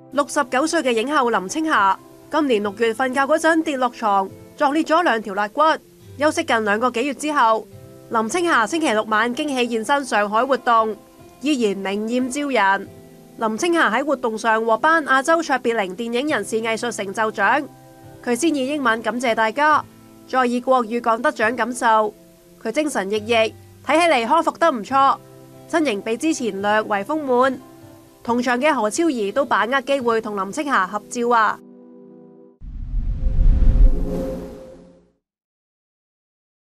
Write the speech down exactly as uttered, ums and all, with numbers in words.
六十九歲嘅影后林青霞，今年六月瞓覺嗰陣跌落床，撞裂咗兩條肋骨。休息近兩個幾月之後，林青霞星期六晚驚喜現身上海活動，依然明豔照人。林青霞喺活動上獲頒亞洲卓別靈電影人士藝術成就獎，佢先以英文感謝大家，再以國語講得獎感受。佢精神奕奕，睇起嚟康復得唔錯，身形比之前略為豐滿。同場嘅何超儀都把握機會同林青霞合照啊！